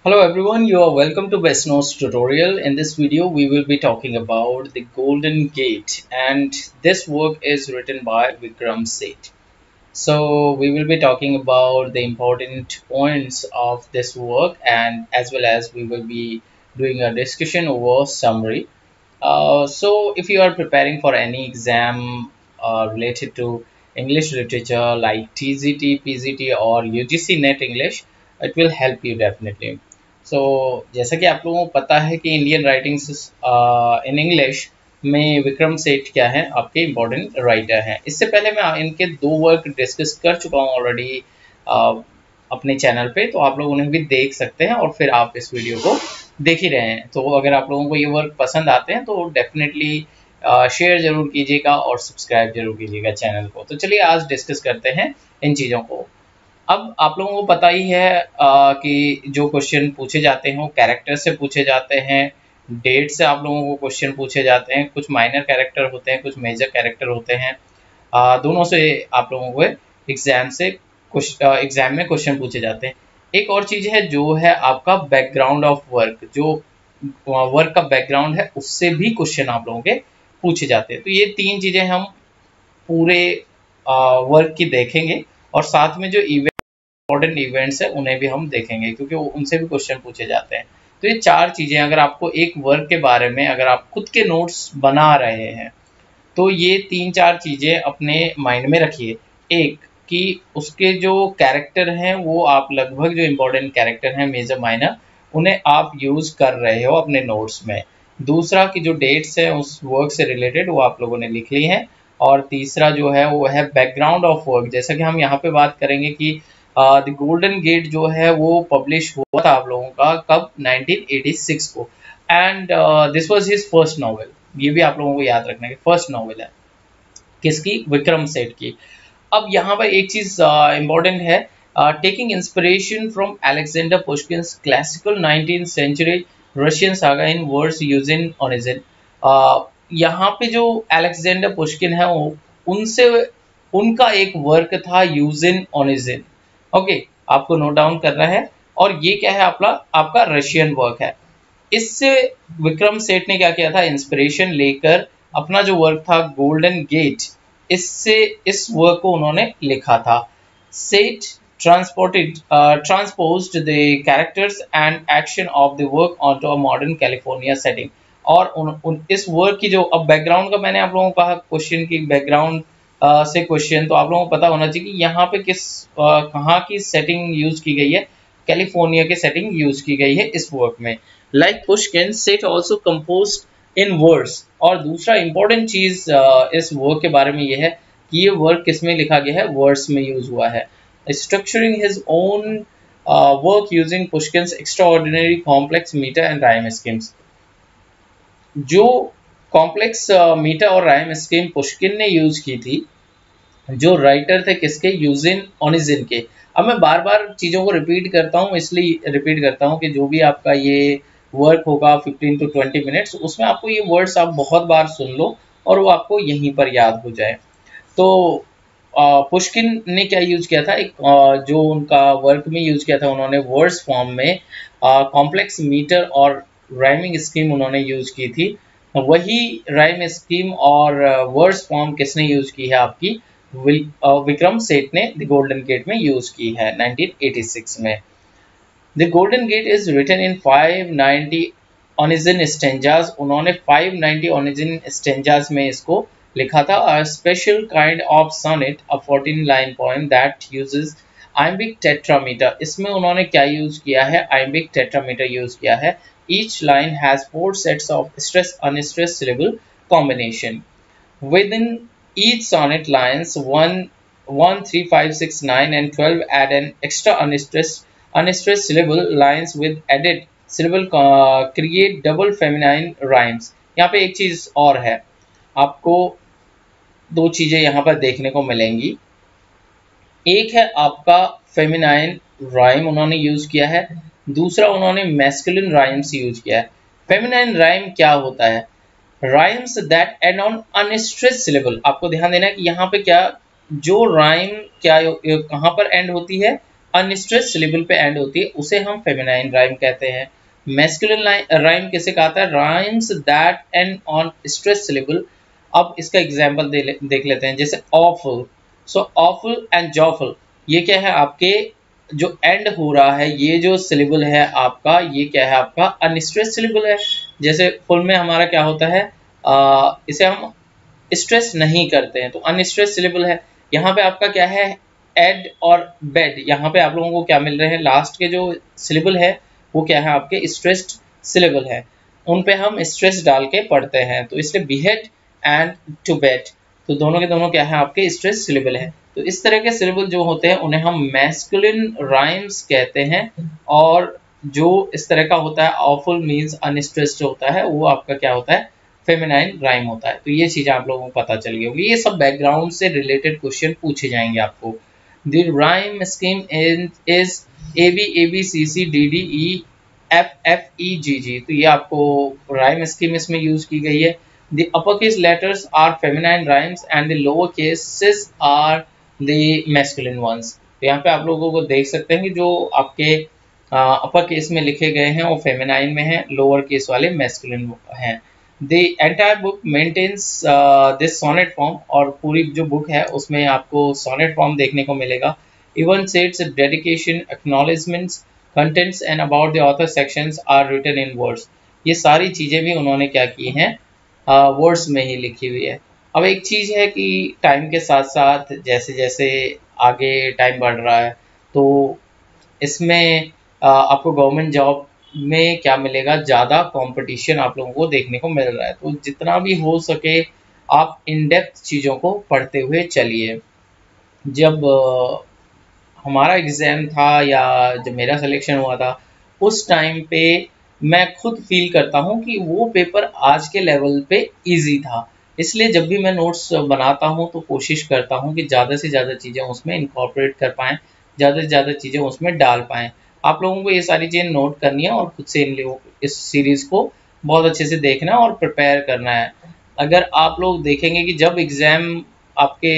Hello everyone, you are welcome to Best Notes tutorial. In this video, we will be talking about the Golden Gate, and this work is written by Vikram Seth. So we will be talking about the important points of this work, and as well as we will be doing a discussion over summary. So if you are preparing for any exam related to English literature like TGT, PGT or UGC NET English, it will help you definitely. So जैसा कि आप लोगों को पता है कि Indian writings in English में विक्रम सेठ क्या है, आपके इम्पोर्टेंट राइटर हैं। इससे पहले मैं इनके दो वर्क डिस्कस कर चुका हूँ ऑलरेडी अपने चैनल पे, तो आप लोग उन्हें भी देख सकते हैं और फिर आप इस वीडियो को देख ही रहे हैं। तो अगर आप लोगों को ये वर्क पसंद आते हैं तो डेफिनेटली शेयर जरूर कीजिएगा और सब्सक्राइब जरूर कीजिएगा चैनल को। तो चलिए आज डिस्कस करते हैं इन चीज़ों को। अब आप लोगों को पता ही है कि जो क्वेश्चन पूछे जाते हैं वो कैरेक्टर से पूछे जाते हैं, डेट से आप लोगों को क्वेश्चन पूछे जाते हैं, कुछ माइनर कैरेक्टर होते हैं, कुछ मेजर कैरेक्टर होते हैं। दोनों से आप लोगों को एग्जाम में क्वेश्चन पूछे जाते हैं। एक और चीज़ है जो है आपका बैकग्राउंड ऑफ वर्क, जो वर्क का बैकग्राउंड है उससे भी क्वेश्चन आप लोगों के पूछे जाते हैं। तो ये तीन चीज़ें हम पूरे वर्क की देखेंगे और साथ में जो इम्पोर्टेंट इवेंट्स है उन्हें भी हम देखेंगे क्योंकि उनसे भी क्वेश्चन पूछे जाते हैं। तो ये चार चीज़ें, अगर आपको एक वर्क के बारे में अगर आप खुद के नोट्स बना रहे हैं तो ये तीन चार चीज़ें अपने माइंड में रखिए। एक कि उसके जो कैरेक्टर हैं वो आप लगभग जो इम्पोर्टेंट कैरेक्टर हैं मेजर माइनर उन्हें आप यूज़ कर रहे हो अपने नोट्स में। दूसरा कि जो डेट्स हैं उस वर्क से रिलेटेड वो आप लोगों ने लिख ली हैं। और तीसरा जो है वो है बैकग्राउंड ऑफ वर्क, जैसा कि हम यहाँ पे बात करेंगे कि द गोल्डन गेट जो है वो पब्लिश हुआ था आप लोगों का कब, 1986 को, and this was his first novel. ये भी आप लोगों को याद रखना है कि फर्स्ट नॉवेल है किसकी, विक्रम सेठ की। अब यहाँ पर एक चीज इम्पोर्टेंट है, taking inspiration from Alexander Pushkin's classical 19th century Russian saga in verse Eugene Onegin. यहाँ पे जो अलेक्जेंडर पुश्किन है उनसे उनका एक वर्क था यूजिन ओनिजिन। ओके, आपको नोट डाउन करना है। और ये क्या है, आपका रशियन वर्क है। इससे विक्रम सेठ ने क्या किया था, इंस्पिरेशन लेकर अपना जो वर्क था गोल्डन गेट, इससे इस वर्क को उन्होंने लिखा था। सेठ transposed the characters and action of the work onto a modern California setting। और इस वर्क की जो, अब बैकग्राउंड का मैंने आप लोगों को कहा क्वेश्चन की बैकग्राउंड से क्वेश्चन, तो आप लोगों को पता होना चाहिए कि यहाँ पे कहाँ की सेटिंग यूज की गई है, कैलिफोर्निया की सेटिंग यूज की गई है इस वर्क में। Like Pushkin, Seth also composed in verse. और दूसरा इंपॉर्टेंट चीज इस वर्क के बारे में यह है कि ये वर्क किस में लिखा गया है, वर्ड्स में यूज हुआ है। Structuring his own work using Pushkin's extraordinary complex meter and rhyme schemes। जो कॉम्प्लेक्स मीटर और राइम स्कीम पुश्किन ने यूज की थी, जो राइटर थे किसके, यूजिन ओनिजिन के। अब मैं बार बार चीज़ों को रिपीट करता हूँ, इसलिए रिपीट करता हूँ कि जो भी आपका ये वर्क होगा 15 to 20 मिनट्स, उसमें आपको ये वर्ड्स आप बहुत बार सुन लो और वो आपको यहीं पर याद हो जाए। तो पुश्किन ने क्या यूज किया था, एक जो उनका वर्क में यूज किया था उन्होंने वर्ड्स फॉर्म में कॉम्प्लेक्स मीटर और राइमिंग स्कीम उन्होंने यूज की थी। वही राइम स्कीम और वर्ड्स फॉर्म किसने यूज की है, आपकी विक्रम सेठ ने द गोल्डन गेट में यूज की है 1986 में। The golden gate is written in 590 Onegin stanzas. उन्होंने 590 ओनिजिन स्टेंजाज में इसको लिखा था। A special kind of sonnet, a 14-line poem that uses iambic tetrameter। इसमें उन्होंने क्या यूज किया है, iambic tetrameter यूज किया है। Each line has 4 sets of stress unstressed syllable combination। Within each sonnet lines 1, 1, 3, 5, 6, 9 and 12 add an extra unstressed syllable lines with added syllable create double feminine rhymes। यहाँ पे एक चीज और है, आपको दो चीजें यहाँ पर देखने को मिलेंगी। एक है आपका फेमिनाइन राइम उन्होंने यूज किया है, दूसरा उन्होंने मैस्कुलिन राइम्स यूज किया है। फेमिनाइन राइम क्या होता है, rhymes that end on unstressed syllable. आपको ध्यान देना है कि यहाँ पे क्या, जो राइम क्या कहाँ पर एंड होती है, अनस्ट्रेस सिलेबल पे एंड होती है उसे हम फेमिनाइन राइम कहते हैं। मैस्कुलिन राइम किसे कहता है? Rhymes that end on stress syllable. अब इसका एग्जांपल देख लेते हैं, जैसे awful. So awful and lawful, ये क्या है? आपके जो एंड हो रहा है, ये जो सिलेबल है आपका, ये क्या है? आपका अनस्ट्रेस सिलेबल है। जैसे फुल में हमारा क्या होता है, इसे हम स्ट्रेस नहीं करते हैं, तो अनस्ट्रेस सिलेबल है। यहाँ पे आपका क्या है? एड और बेड। यहाँ पे आप लोगों को क्या मिल रहे हैं? लास्ट के जो सिलेबल है वो क्या है? आपके स्ट्रेस्ड सिलेबल है, उन पे हम स्ट्रेस डाल के पढ़ते हैं, तो इसलिए बीहेड एंड टू बेड, तो दोनों के दोनों क्या है? आपके स्ट्रेस सिलेबल है। तो इस तरह के सिलेबल जो होते हैं उन्हें हम मैस्कुलिन राइम्स कहते हैं, और जो इस तरह का होता है ऑफुल मीन्स अनस्ट्रेस्ड होता है, वो आपका क्या होता है? फेमिनाइन राइम होता है। तो ये चीजें आप लोगों को पता चल गई होगी। ये सब बैकग्राउंड से रिलेटेड क्वेश्चन पूछे जाएंगे आपको। The rhyme scheme is A B C C D D E F F E G G. तो ये आपको राइम स्कीम इसमें यूज की गई है। The upper case letters are feminine rhymes and the lower cases are the masculine ones. तो यहाँ पे आप लोगों को देख सकते हैं कि जो आपके अपर केस में लिखे गए हैं वो फेमिनाइन में है, लोअर केस वाले मैस्कुलिन हैं। The entire book maintains this sonnet form, और पूरी जो बुक है उसमें आपको sonnet form देखने को मिलेगा। Even states dedication, acknowledgements, contents and about the author sections are written in words। ये सारी चीजें भी उन्होंने क्या की हैं? वर्ड्स में ही लिखी हुई है। अब एक चीज है कि टाइम के साथ साथ जैसे जैसे आगे टाइम बढ़ रहा है, तो इसमें आपको गवर्नमेंट जॉब में क्या मिलेगा? ज़्यादा कंपटीशन आप लोगों को देखने को मिल रहा है। तो जितना भी हो सके आप इन डेप्थ चीज़ों को पढ़ते हुए चलिए। जब हमारा एग्ज़ाम था या जब मेरा सिलेक्शन हुआ था, उस टाइम पे मैं खुद फील करता हूँ कि वो पेपर आज के लेवल पे इजी था। इसलिए जब भी मैं नोट्स बनाता हूँ तो कोशिश करता हूँ कि ज़्यादा से ज़्यादा चीज़ें उसमें इनकॉर्पोरेट कर पाएँ, ज़्यादा से ज़्यादा चीज़ें उसमें डाल पाएँ। आप लोगों को ये सारी चीज़ें नोट करनी है और खुद से इस सीरीज़ को बहुत अच्छे से देखना है और प्रिपेयर करना है। अगर आप लोग देखेंगे कि जब एग्ज़ाम आपके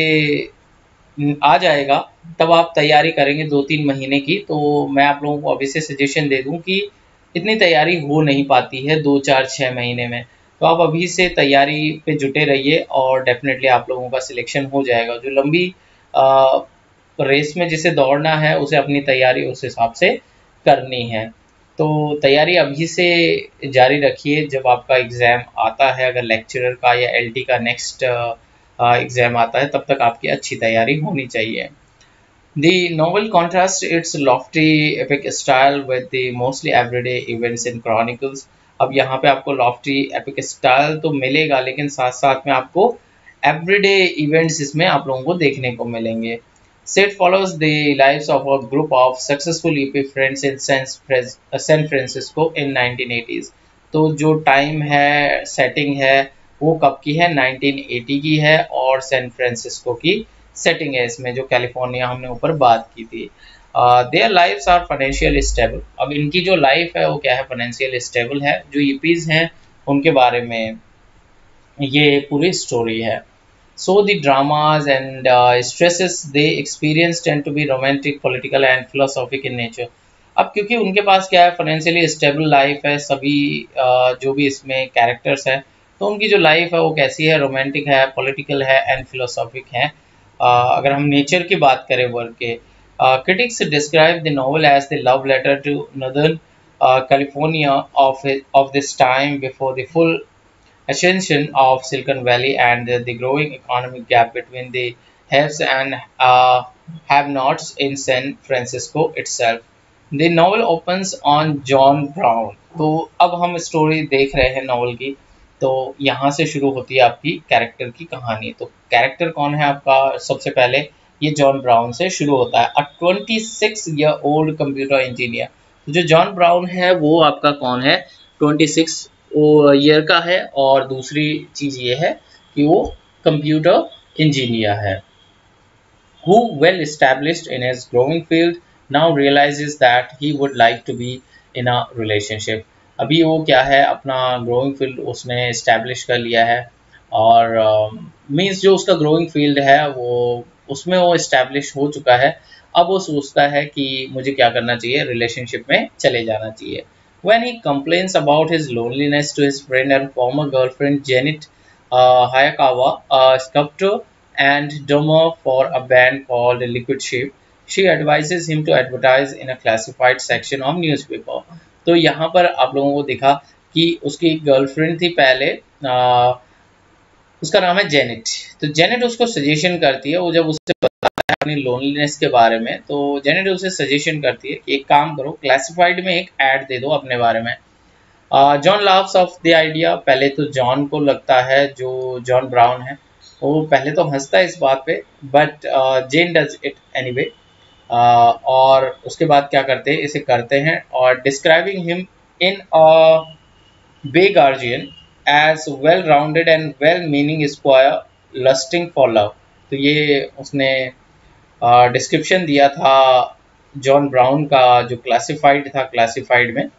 आ जाएगा तब आप तैयारी करेंगे 2-3 महीने की, तो मैं आप लोगों को अभी से सजेशन दे दूं कि इतनी तैयारी हो नहीं पाती है 2-4-6 महीने में। तो आप अभी से तैयारी पे जुटे रहिए और डेफिनेटली आप लोगों का सिलेक्शन हो जाएगा। जो लंबी रेस में जिसे दौड़ना है उसे अपनी तैयारी उस हिसाब से करनी है। तो तैयारी अभी से जारी रखिए। जब आपका एग्ज़ाम आता है, अगर लेक्चरर का या एलटी का नेक्स्ट एग्ज़ाम आता है, तब तक आपकी अच्छी तैयारी होनी चाहिए। The novel contrasts its lofty epic style with the mostly everyday events in chronicles। अब यहाँ पे आपको lofty epic style तो मिलेगा, लेकिन साथ साथ में आपको everyday events इसमें आप लोगों को देखने को मिलेंगे। Set follows the lives of a group of successful EP friends in San Francisco in 1980s। तो जो टाइम है, सेटिंग है, वो कब की है? 1980 की है, और सैन फ्रांसिस्को की सेटिंग है इसमें, जो कैलिफोर्निया हमने ऊपर बात की थी। Their lives are financial stable. अब इनकी जो लाइफ है वो क्या है? फाइनेंशियल स्टेबल है। जो ईपीज हैं उनके बारे में ये पूरी स्टोरी है। So the dramas and stresses they experience tend to be romantic, political and philosophic in nature. अब क्योंकि उनके पास क्या है? फाइनेंशियली स्टेबल लाइफ है। सभी जो भी इसमें कैरेक्टर्स हैं, तो उनकी जो लाइफ है वो कैसी है? रोमांटिक है, पॉलिटिकल है एंड फिलोसॉफिक है। अगर हम नेचर की बात करें वर्क के, critics describe the novel as the love letter to northern California of this time before the full ascension of Silicon Valley and the growing economic gap between the haves and have-nots in San Francisco itself। The novel opens on John Brown। तो अब हम story देख रहे हैं novel की, तो यहाँ से शुरू होती है आपकी कैरेक्टर की कहानी। तो कैरेक्टर कौन है आपका? सबसे पहले ये जॉन ब्राउन से शुरू होता है, a 26 year old computer engineer. तो जो जॉन ब्राउन है वो आपका कौन है? 26 ईयर का है, और दूसरी चीज ये है कि वो कंप्यूटर इंजीनियर है। Who, well established in his growing field, now realizes that he would like to be in a relationship। अभी वो क्या है? अपना ग्रोइंग फील्ड उसने इस्टेब्लिश कर लिया है, और मीन्स जो उसका ग्रोइंग फील्ड है वो उसमें वो इस्टेब्लिश हो चुका है, अब वो सोचता है कि मुझे क्या करना चाहिए, रिलेशनशिप में चले जाना चाहिए। When he complains about his loneliness to his friend and former girlfriend Janet Hayakawa, a sculptor and drummer for a band called Liquid Shape, she advises him to advertise in a classified section of newspaper. तो यहाँ पर आप लोगों को दिखा कि उसकी girlfriend थी पहले, उसका नाम है जेनेट। तो जेनेट उसको सजेशन करती है, वो जब उससे बताता है अपनी लोनलीनेस के बारे में, तो जेनेट उसे सजेशन करती है कि एक काम करो, क्लासिफाइड में एक ऐड दे दो अपने बारे में। John laughs off the idea. पहले तो जॉन को लगता है, जो जॉन ब्राउन है वो पहले तो हंसता है इस बात पे, but Jane does it anyway. और उसके बाद क्या करते हैं, इसे करते हैं और describing him in Bay Guardian as well rounded and well meaning square lusting for love. तो ये उसने डिस्क्रिप्शन दिया था जॉन ब्राउन का, जो क्लासिफाइड था। क्लासिफाइड में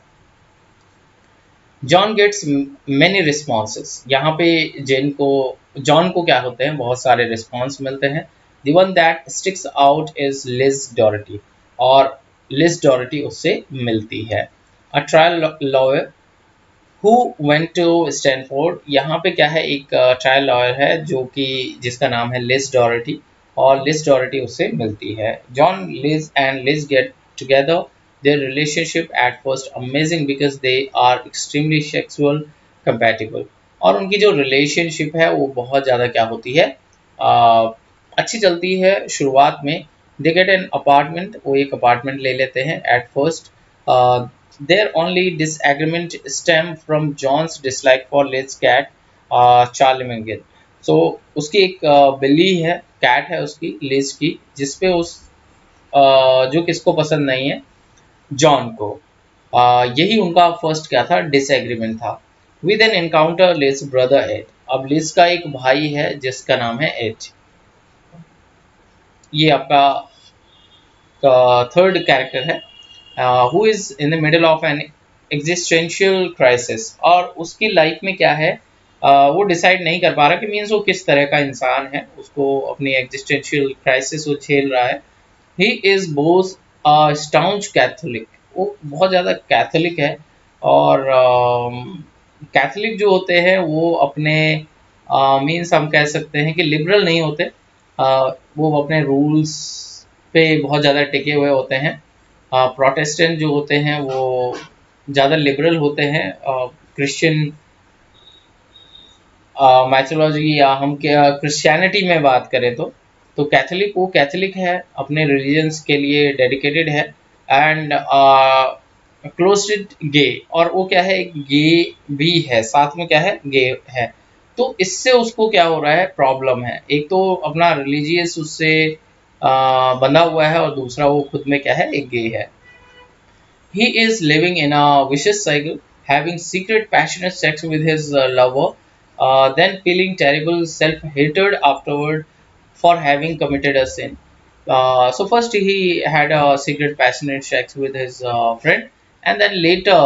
जॉन गेट्स मेनी रिस्पॉन्सेस। यहाँ पे जॉन को क्या होते हैं, बहुत सारे रिस्पॉन्स मिलते हैं। The one that sticks out is Liz Dorati, और लिज डॉर्टी उससे मिलती है। A trial lawyer who went to Stanford. यहाँ पे क्या है, एक ट्रायल लॉयर है जो कि जिसका नाम है लिज डॉर्टी, और लिज डॉर्टी उससे मिलती है। John, Liz and Liz get together. Their relationship at first amazing because they are extremely sexual compatible। और उनकी जो रिलेशनशिप है वो बहुत ज़्यादा क्या होती है, अच्छी चलती है शुरुआत में। They get an apartment, वो एक अपार्टमेंट ले लेते हैं। At first their only disagreement stem from John's dislike for Liz's cat Charlie Mangan। so उसकी एक बिल्ली है, कैट है उसकी, लिज की, जिसपे उस जो किसको पसंद नहीं है, जॉन को। यही उनका फर्स्ट क्या था, डिसएग्रीमेंट था। With an encounter Liz brother Ed. अब लिज का एक भाई है जिसका नाम है एड। ये आपका थर्ड कैरेक्टर है, who is in the middle of an existential crisis. और उसकी लाइफ में क्या है, वो डिसाइड नहीं कर पा रहा कि मीन्स वो किस तरह का इंसान है, उसको अपनी एग्जिस्टेंशियल क्राइसिस वो झेल रहा है। He is both staunch Catholic, वो बहुत ज़्यादा कैथोलिक है। और कैथोलिक जो होते हैं वो अपने मीन्स हम कह सकते हैं कि लिबरल नहीं होते, वो अपने रूल्स पे बहुत ज़्यादा टिके हुए होते हैं। प्रोटेस्टेंट जो होते हैं वो ज़्यादा लिबरल होते हैं। क्रिश्चियन मैथोलॉजी या हम क्या क्रिश्चियनिटी में बात करें तो कैथोलिक, वो कैथोलिक है, अपने रिलीजन्स के लिए डेडिकेटेड है। एंड क्लोज्ड गे, और वो क्या है, गे भी है, साथ में क्या है, गे है। तो इससे उसको क्या हो रहा है, प्रॉब्लम है। एक तो अपना रिलीजियस उससे बंधा हुआ है, और दूसरा वो खुद में क्या है, एक गे है। He is living in a vicious cycle, having secret passionate sex with his lover, then feeling terrible self-hatred afterward for having committed a sin. So first he had a secret passionate sex with his friend, and then later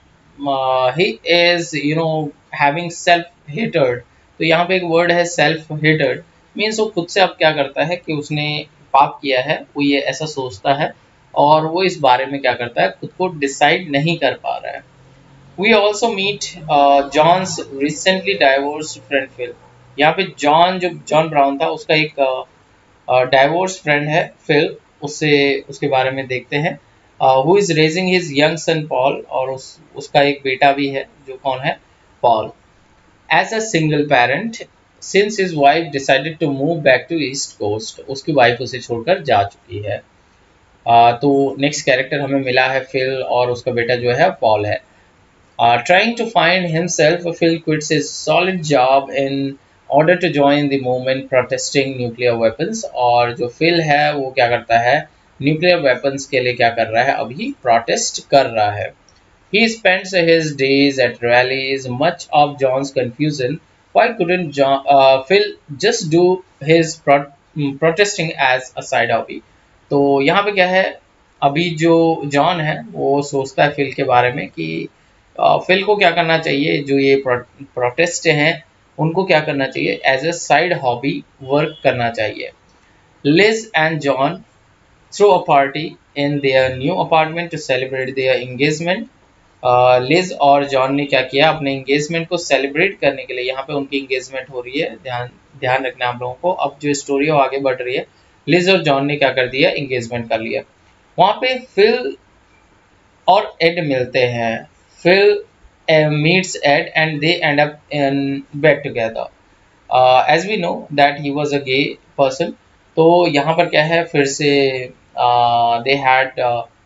he is having self-hatred। तो यहाँ पे एक word है self-hatred, means वो खुद से अब क्या करता है कि उसने पाप किया है, वो ये ऐसा सोचता है, और वो इस बारे में क्या करता है, खुद को डिसाइड नहीं कर पा रहा है। We also meet John's recently divorced friend Phil। यहाँ पे जॉन, जो जॉन ब्राउन था, उसका एक डाइवोर्स फ्रेंड है फिल, उसके बारे में देखते हैं। Who is raising his young son Paul, और उसका एक बेटा भी है, जो कौन है, Paul. As a single parent, since his wife decided to move back to East Coast, उसकी वाइफ उसे छोड़कर जा चुकी है। तो नेक्स्ट कैरेक्टर हमें मिला है फिल, और उसका बेटा जो है पॉल है। Trying to find himself, Phil quits his solid job in order to join the movement protesting nuclear weapons। और जो फिल है वो क्या करता है, न्यूक्लियर वेपन्स के लिए क्या कर रहा है, अभी प्रोटेस्ट कर रहा है। He spends his days at rallies, much of John's confusion. Why couldn't Phil just do his protesting as a side hobby? तो यहाँ पे क्या है, अभी जो जॉन है वो सोचता है फिल के बारे में कि फिल को क्या करना चाहिए, जो ये प्रोटेस्ट हैं उनको क्या करना चाहिए, as a side hobby work करना चाहिए। Liz and John throw a party in their new apartment to celebrate their engagement. Liz और जॉन ने क्या किया, अपने एंगेजमेंट को सेलिब्रेट करने के लिए, यहाँ पे उनकी एंगेजमेंट हो रही है, ध्यान ध्यान रखना आप लोगों को। अब जो स्टोरी है वो आगे बढ़ रही है। लिज और जॉन ने क्या कर दिया, एंगेजमेंट कर लिया। वहाँ पे फिल और एड मिलते हैं। Phil meets Ed and they end up in bed together. As we know that he was a gay person. तो यहाँ पर क्या है, फिर से they had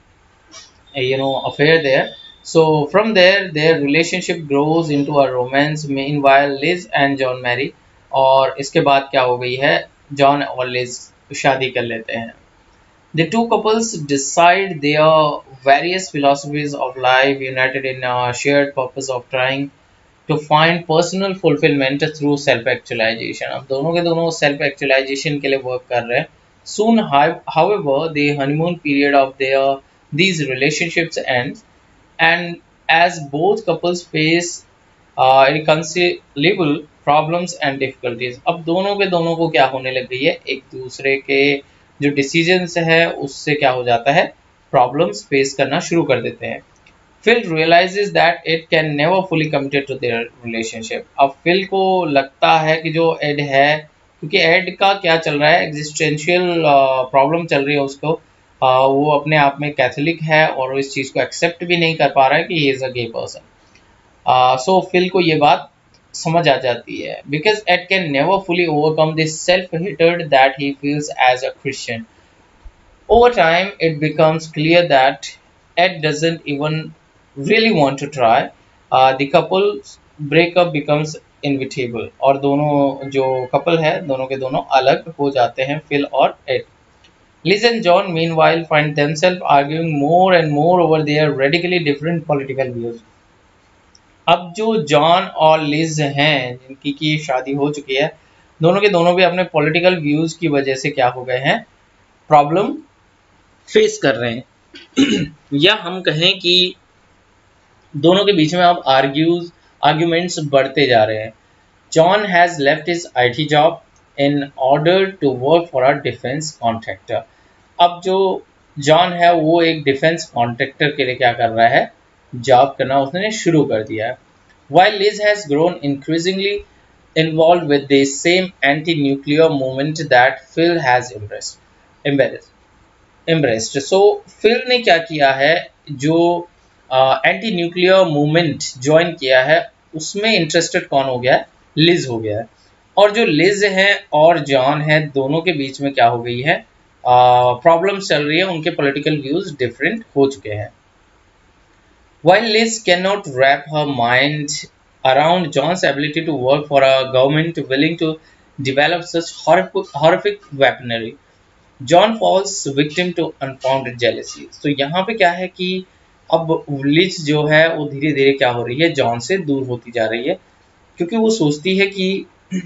affair there. So from there their relationship grows into a romance. Meanwhile Liz and John marry, और इसके बाद क्या हो गई है, जॉन और लिज शादी कर लेते हैं। The two couples decide their various philosophies of life, united in a shared purpose of trying to find personal fulfillment through self actualization। अब दोनों के दोनों self actualization के लिए वर्क कर रहे हैं। Soon, however, the honeymoon period of these relationships ends, and as both couples face irreconcilable problems and difficulties। अब दोनों के दोनों को क्या होने लग गई है, एक दूसरे के जो डिसीजंस है उससे क्या हो जाता है, प्रॉब्लम्स फेस करना शुरू कर देते हैं। Phil realizes that it can never fully committed to their relationship। अब फिल को लगता है कि जो एड है, क्योंकि एड का क्या चल रहा है, एग्जिस्टेंशियल प्रॉब्लम चल रही है उसको, वो अपने आप में कैथोलिक है और इस चीज़ को एक्सेप्ट भी नहीं कर पा रहा है कि he is a gay person. So Phil को ये बात समझ आ जाती है, because Ed can never fully overcome this self hated that he feels as a Christian. Over time, it becomes clear that Ed doesn't even really want to try. The couple's breakup becomes inevitable, और दोनों जो couple है दोनों के दोनों अलग हो जाते हैं, फिल और Ed. Liz and John meanwhile find themselves arguing more and more over their radically different political views। अब जो जॉन और लिज हैं जिनकी की शादी हो चुकी है, दोनों के दोनों भी अपने पॉलिटिकल व्यूज की वजह से क्या हो गए हैं, प्रॉब्लम फेस कर रहे हैं। या हम कहें कि दोनों के बीच में अब आर्ग्यूमेंट्स बढ़ते जा रहे हैं। John has left his IT job in order to work for a defence contractor. अब जो जॉन है वो एक डिफेंस कॉन्ट्रैक्टर के लिए क्या कर रहा है, जॉब करना उसने शुरू कर दिया है। While Liz has grown increasingly involved with the same anti-nuclear movement that Phil has embraced। सो फिल ने क्या किया है, जो एंटी न्यूक्लियर मूवमेंट ज्वाइन किया है उसमें इंटरेस्टेड कौन हो गया है, लिज हो गया है। और जो लिज है और जॉन है दोनों के बीच में क्या हो गई है, प्रॉब्लम्स चल रही है, उनके पॉलिटिकल व्यूज डिफरेंट हो चुके हैं। While Liz cannot wrap her mind around John's ability to work for a government willing to develop such horrific weaponry, John falls victim to unfounded jealousy. तो यहाँ पे क्या है कि अब लिज जो है वो धीरे धीरे क्या हो रही है, जॉन से दूर होती जा रही है, क्योंकि वो सोचती है कि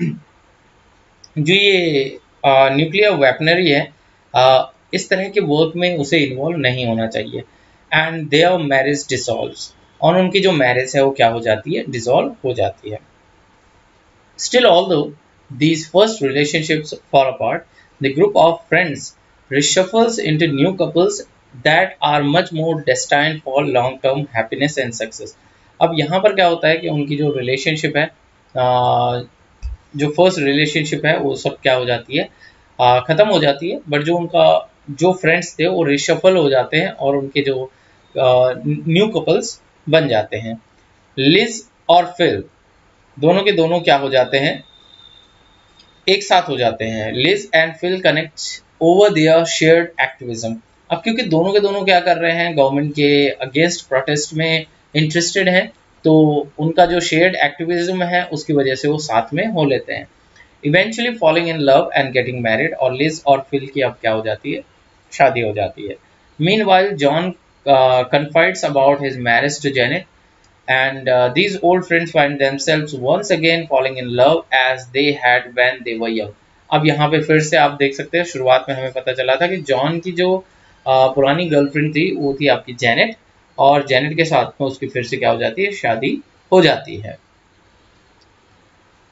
जो ये न्यूक्लियर वेपनरी है, इस तरह के वर्क में उसे इन्वॉल्व नहीं होना चाहिए। एंड देयर मैरिज डिसॉल्व्स, और उनकी जो मैरिज है वो क्या हो जाती है, डिसॉल्व हो जाती है। Still, although these first relationships fall apart, the group of friends reshuffles into new couples that are much more destined for long-term happiness and success। अब यहाँ पर क्या होता है कि उनकी जो रिलेशनशिप है, जो फर्स्ट रिलेशनशिप है वो सब क्या हो जाती है, ख़त्म हो जाती है। बट जो उनका जो फ्रेंड्स थे वो रिशफल हो जाते हैं और उनके जो न्यू कपल्स बन जाते हैं। लिज और फिल दोनों के दोनों क्या हो जाते हैं, एक साथ हो जाते हैं। Liz and Phil connect over their shared activism. अब क्योंकि दोनों के दोनों क्या कर रहे हैं, गवर्नमेंट के अगेंस्ट प्रोटेस्ट में इंटरेस्टेड हैं, तो उनका जो शेयर्ड एक्टिविज्म है उसकी वजह से वो साथ में हो लेते हैं। Eventually falling in love and getting married, और लिज और फिल की अब क्या हो जाती है, शादी हो जाती है। Meanwhile John confides about his marriage to Janet, and these old friends find themselves once again falling in love as they had when they were young। अब यहाँ पे फिर से आप देख सकते हैं, शुरुआत में हमें पता चला था कि जॉन की जो पुरानी गर्लफ्रेंड थी वो थी आपकी जेनेट, और जेनेट के साथ में उसकी फिर से क्या हो जाती है, शादी हो जाती है।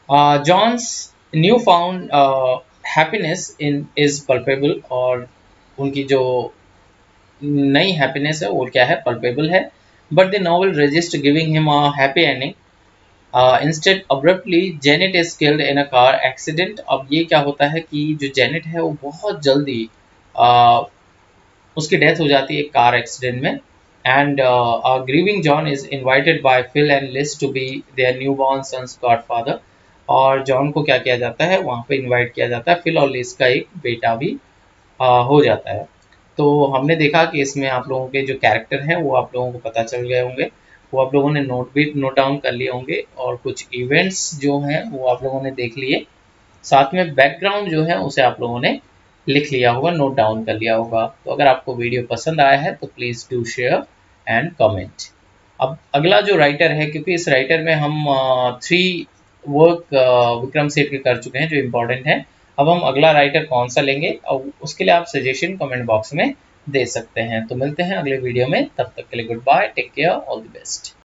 John's new found happiness in is palpable, और उनकी जो नई हैप्पीनेस है वो क्या है, पल्पेबल है। But the novel resist giving him a happy ending. Instead abruptly Janet is killed in a car accident. अब ये क्या होता है कि जो जेनेट है वो बहुत जल्दी उसकी डेथ हो जाती है कार एक्सीडेंट में। And grieving John is invited by Phil and Lis to be their newborn son's godfather. और जॉन को क्या किया जाता है, वहाँ पे इनवाइट किया जाता है, फिल और लिस का एक बेटा भी हो जाता है। तो हमने देखा कि इसमें आप लोगों के जो कैरेक्टर हैं वो आप लोगों को पता चल गए होंगे, वो आप लोगों ने नोट डाउन कर लिए होंगे, और कुछ इवेंट्स जो हैं वो आप लोगों ने देख लिए। साथ में बैकग्राउंड जो है उसे आप लोगों ने लिख लिया होगा, नोट डाउन कर लिया होगा। तो अगर आपको वीडियो पसंद आया है तो please do share and comment. अब अगला जो राइटर है, क्योंकि इस राइटर में हम 3 वर्क विक्रम सेठ के कर चुके हैं जो इम्पोर्टेंट है, अब हम अगला राइटर कौन सा लेंगे और उसके लिए आप सजेशन कमेंट बॉक्स में दे सकते हैं। तो मिलते हैं अगले वीडियो में, तब तक के लिए good bye, take care, all the best.